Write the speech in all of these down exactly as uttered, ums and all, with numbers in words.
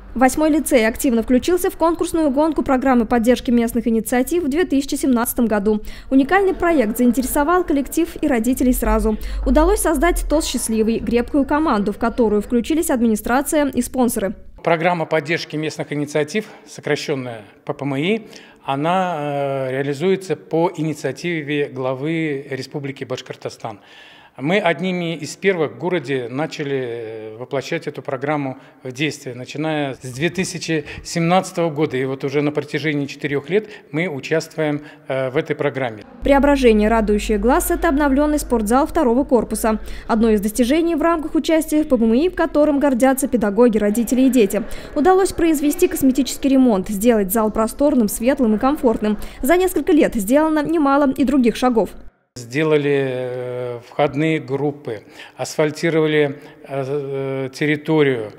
Восьмой лицей активно включился в конкурсную гонку программы поддержки местных инициатив в две тысячи семнадцатом году. Уникальный проект заинтересовал коллектив и родителей сразу. Удалось создать ТОС «Счастливый» – крепкую команду, в которую включились администрация и спонсоры. Программа поддержки местных инициатив, сокращенная П П М И, она э, реализуется по инициативе главы Республики Башкортостан. Мы одними из первых в городе начали воплощать эту программу в действие, начиная с две тысячи семнадцатого года. И вот уже на протяжении четырех лет мы участвуем в этой программе. Преображение, радующее глаз, это обновленный спортзал второго корпуса. Одно из достижений в рамках участия в П П М И, в котором гордятся педагоги, родители и дети. Удалось произвести косметический ремонт, сделать зал просторным, светлым и комфортным. За несколько лет сделано немало и других шагов. Сделали входные группы, асфальтировали территорию,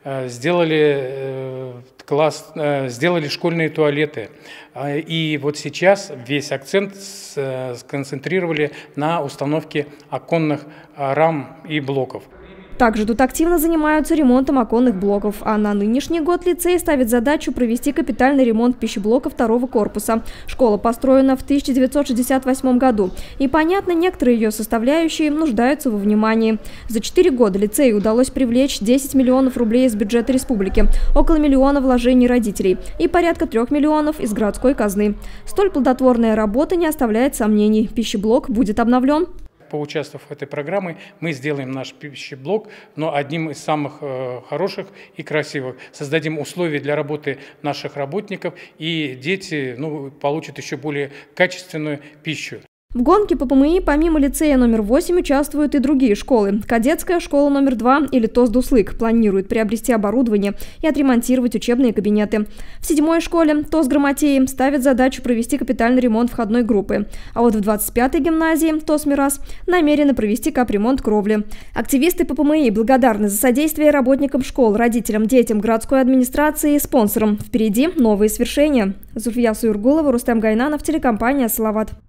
сделали класс, сделали школьные туалеты. И вот сейчас весь акцент сконцентрировали на установке оконных рам и блоков. Также тут активно занимаются ремонтом оконных блоков, а на нынешний год лицей ставит задачу провести капитальный ремонт пищеблока второго корпуса. Школа построена в тысяча девятьсот шестьдесят восьмом году, и, понятно, некоторые ее составляющие нуждаются во внимании. За четыре года лицею удалось привлечь десять миллионов рублей из бюджета республики, около миллиона вложений родителей и порядка трех миллионов из городской казны. Столь плодотворная работа не оставляет сомнений. Пищеблок будет обновлен. Поучаствовав в этой программе, мы сделаем наш пищеблок, но одним из самых э, хороших и красивых. Создадим условия для работы наших работников, и дети ну, получат еще более качественную пищу. В гонке П П М И помимо лицея номер восемь участвуют и другие школы. Кадетская школа номер два или ТОС «Дуслык» планирует приобрести оборудование и отремонтировать учебные кабинеты. В седьмой школе ТОС «Грамотеи» ставит задачу провести капитальный ремонт входной группы. А вот в двадцать пятой гимназии ТОС «Мирас» намерены провести капремонт кровли. Активисты П П М И благодарны за содействие работникам школ, родителям, детям, городской администрации и спонсорам. Впереди новые свершения. Зульфия Суюргулова, Рустем Гайнанов, телекомпания «Салават».